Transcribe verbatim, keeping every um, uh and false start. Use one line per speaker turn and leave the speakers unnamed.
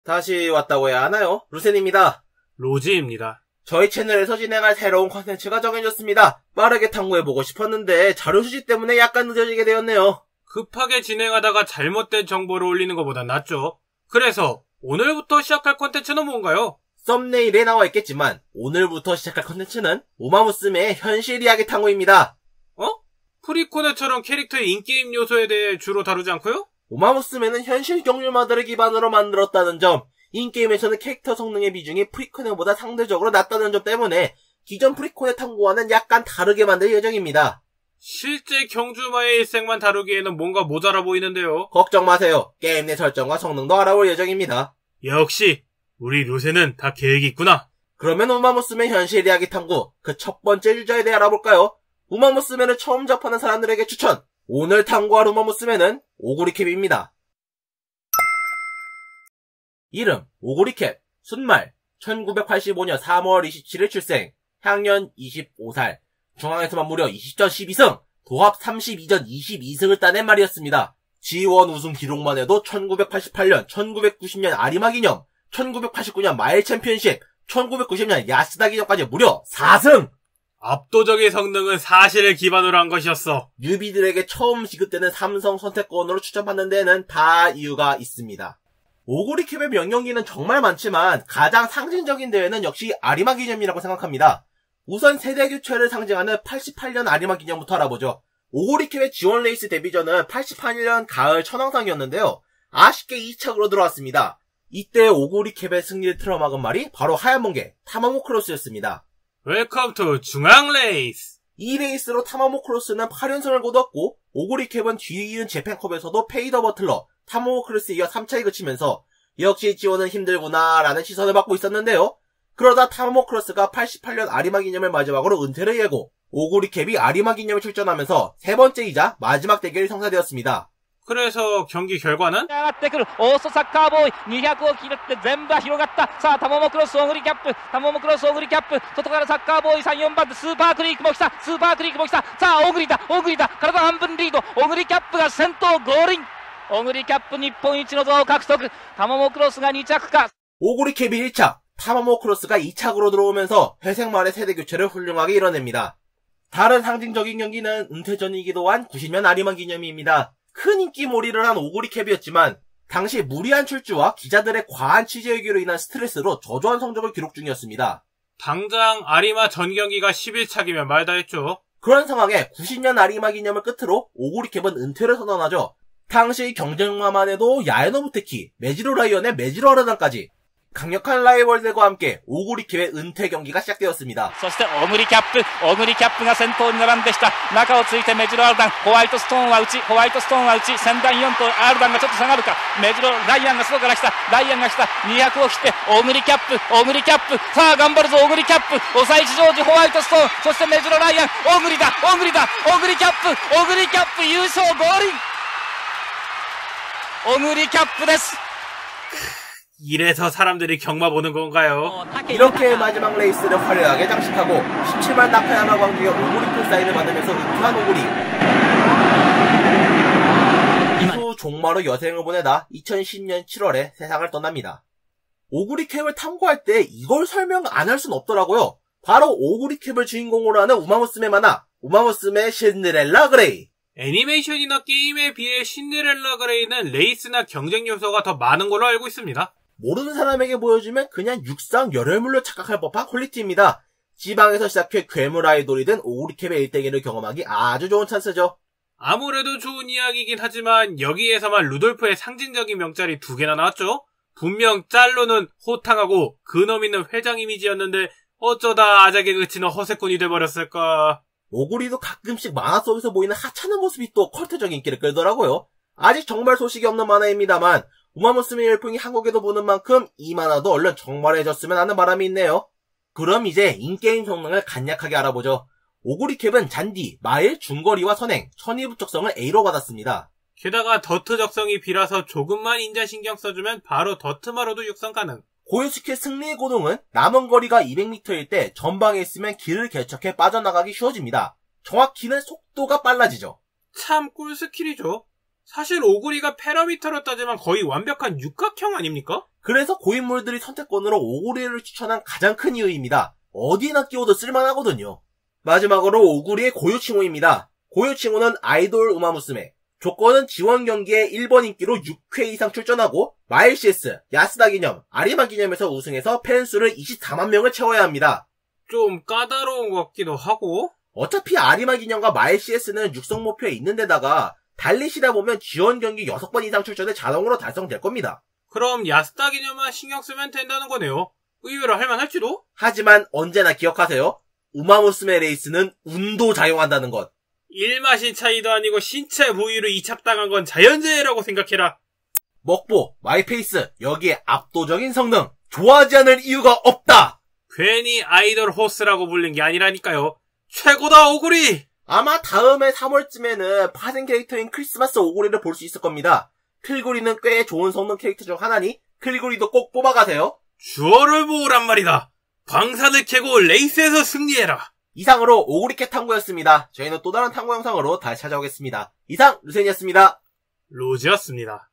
다시 왔다고 해야 하나요? 루센입니다.
로지입니다.
저희 채널에서 진행할 새로운 컨텐츠가 정해졌습니다. 빠르게 탐구해보고 싶었는데 자료 수집 때문에 약간 늦어지게 되었네요.
급하게 진행하다가 잘못된 정보를 올리는 것보다 낫죠. 그래서 오늘부터 시작할 컨텐츠는 뭔가요?
썸네일에 나와 있겠지만 오늘부터 시작할 컨텐츠는 우마무스메의 현실 이야기 탐구입니다.
어? 프리코네처럼 캐릭터의 인게임 요소에 대해 주로 다루지 않고요?
우마무스메는 현실 경주마들을 기반으로 만들었다는 점, 인게임에서는 캐릭터 성능의 비중이 프리코네보다 상대적으로 낮다는 점 때문에 기존 프리코네 탐구와는 약간 다르게 만들 예정입니다.
실제 경주마의 일생만 다루기에는 뭔가 모자라 보이는데요.
걱정 마세요. 게임 내 설정과 성능도 알아볼 예정입니다.
역시 우리 루세는 다 계획이 있구나.
그러면 우마무스메 현실 이야기 탐구 그 첫 번째 유저에 대해 알아볼까요? 우마무스메를 처음 접하는 사람들에게 추천! 오늘 탐구할 우마무스메는 오구리캡입니다. 이름 오구리캡, 순말 천구백팔십오년 삼월 이십칠일 출생, 향년 이십오 살, 중앙에서만 무려 이십전 십이승, 도합 삼십이전 이십이승을 따낸 말이었습니다. 지원 우승 기록만 해도 천구백팔십팔년, 천구백구십년 아리마 기념, 천구백팔십구년 마일 챔피언십, 천구백구십년 야스다 기념까지 무려 사승!
압도적인 성능은 사실을 기반으로 한 것이었어.
뉴비들에게 처음 지급되는 삼성 선택권으로 추천받는 데는 다 이유가 있습니다. 오구리캡의 명령기는 정말 많지만 가장 상징적인 대회는 역시 아리마 기념이라고 생각합니다. 우선 세대 교체를 상징하는 팔십팔년 아리마 기념부터 알아보죠. 오구리캡의 지원 레이스 데뷔전은 팔십팔년 가을 천왕상이었는데요. 아쉽게 이 착으로 들어왔습니다. 이때 오구리캡의 승리를 틀어막은 말이 바로 하얀번개 타마모 크로스였습니다.
웰컴 투 중앙 레이스.
이 레이스로 타마모 크로스는 팔연승을 거뒀고 오구리캡은 뒤에 이은 재팬컵에서도 페이더 버틀러, 타마모 크로스에 이어 삼차에 그치면서 역시 지원은 힘들구나 라는 시선을 받고 있었는데요. 그러다 타마모 크로스가 팔십팔년 아리마 기념을 마지막으로 은퇴를 예고 오구리캡이 아리마 기념에 출전하면서 세 번째이자 마지막 대결이 성사되었습니다.
그래서 경기 결과는?
上がってくるオーストサッカーボーイにひゃくを切って全部広がったさあタモモクロスオグリキャップタモモクロスオグリキャップ外からサッカーボーイさん、よんばん手スーパークリークも来たスーパークリークも来たさあオグリだオグリだ体半分リードオグリキャップが先頭ゴールインオグリキャップ日本一の座を獲得タモモクロスがに着か
오구리캡이 일 착, 타마모 크로스가 이 착으로 들어오면서 회색 말의 세대 교체를 훌륭하게 이뤄냅니다. 다른 상징적인 경기는 은퇴전이기도 한 구십년 아리마 기념입니다. 큰 인기몰이를 한 오구리캡이었지만 당시 무리한 출주와 기자들의 과한 취재의기로 인한 스트레스로 저조한 성적을 기록 중이었습니다.
당장 아리마 전 경기가 십일착이면 말다 했죠.
그런 상황에 구십년 아리마 기념을 끝으로 오구리캡은 은퇴를 선언하죠. 당시 경쟁마만 해도 야에노부테키, 메지로 라이언의 메지로 아르단까지 강력한 라이벌들과 함께 오구리캡의 은퇴 경기가 시작되었습니다.
そしてオグリキャップオグリキャップが先頭に並んでした中をついてメジロアルダンホワイトストーンは内ホワイトストーンは内先団よんとアルダンがちょっと下がるかメジロライアンが外から来たライアンが来たにひゃくを切ってオグリキャップオグリキャップさあ頑張るぞオグリキャップ抑え一乗寺ホワイトストーンそしてメジロライアンオグリだオグリだオグリキャップオグリキャップ優勝ゴールインオグリキャップです
이래서 사람들이 경마 보는 건가요?
이렇게 마지막 레이스를 화려하게 장식하고 십칠만 나카야마 광주의 오구리표 사인을 받으면서 은퇴한 오구리. 이후 종마로 여생을 보내다 이천십년 칠월에 세상을 떠납니다. 오구리캡을 탐구할 때 이걸 설명 안 할 순 없더라고요. 바로 오구리캡을 주인공으로 하는 우마무스메 만화 우마무스메 신데렐라 그레이.
애니메이션이나 게임에 비해 신데렐라 그레이는 레이스나 경쟁 요소가 더 많은 걸로 알고 있습니다.
모르는 사람에게 보여주면 그냥 육상 열혈물로 착각할 법한 퀄리티입니다. 지방에서 시작해 괴물 아이돌이 된 오구리캡의 일대기를 경험하기 아주 좋은 찬스죠.
아무래도 좋은 이야기이긴 하지만 여기에서만 루돌프의 상징적인 명짤이 두 개나 나왔죠? 분명 짤로는 호탕하고 근엄 있는 회장 이미지였는데 어쩌다 아작에 그치는 허세꾼이 돼버렸을까.
오구리도 가끔씩 만화 속에서 보이는 하찮은 모습이 또 컬트적인 인기를 끌더라고요. 아직 정말 소식이 없는 만화입니다만 우마무스메 열풍이 한국에도 보는 만큼 이 만화도 얼른 정말해졌으면 하는 바람이 있네요. 그럼 이제 인게임 성능을 간략하게 알아보죠. 오구리캡은 잔디, 마일, 중거리와 선행, 천이부 적성을 A로 받았습니다.
게다가 더트 적성이 B라서 조금만 인자 신경 써주면 바로 더트마로도 육성 가능.
고유스킬 승리의 고동은 남은 거리가 이백 미터일 때 전방에 있으면 길을 개척해 빠져나가기 쉬워집니다. 정확히는 속도가 빨라지죠.
참 꿀 스킬이죠. 사실 오구리가 패러미터로 따지면 거의 완벽한 육각형 아닙니까?
그래서 고인물들이 선택권으로 오구리를 추천한 가장 큰 이유입니다. 어디나 끼워도 쓸만하거든요. 마지막으로 오구리의 고유칭호입니다. 고유칭호는 아이돌 우마무스메. 조건은 지원 경기에 일 번 인기로 육 회 이상 출전하고 마일시에스, 야스다 기념, 아리마 기념에서 우승해서 팬수를 이십사만 명을 채워야 합니다.
좀 까다로운 것 같기도 하고.
어차피 아리마 기념과 마일시에스는 육성 목표에 있는 데다가 달리시다 보면 지원 경기 여섯 번 이상 출전에 자동으로 달성될 겁니다.
그럼 야스다 기념만 신경 쓰면 된다는 거네요. 의외로 할만할지도?
하지만 언제나 기억하세요. 우마무스메 레이스는 운도 작용한다는 것.
일마신 차이도 아니고 신체 부위로 이착당한 건 자연재해라고 생각해라.
먹보, 마이페이스, 여기에 압도적인 성능. 좋아하지 않을 이유가 없다.
괜히 아이돌 호스라고 불린 게 아니라니까요. 최고다 오구리!
아마 다음해 삼월쯤에는 파생 캐릭터인 크리스마스 오구리를 볼 수 있을 겁니다. 클구리는 꽤 좋은 성능 캐릭터 중 하나니 클구리도 꼭 뽑아가세요.
주어를 모으란 말이다. 광산을 캐고 레이스에서 승리해라.
이상으로 오구리캐 탐구였습니다. 저희는 또 다른 탐구 영상으로 다시 찾아오겠습니다. 이상 루센이었습니다.
로지였습니다.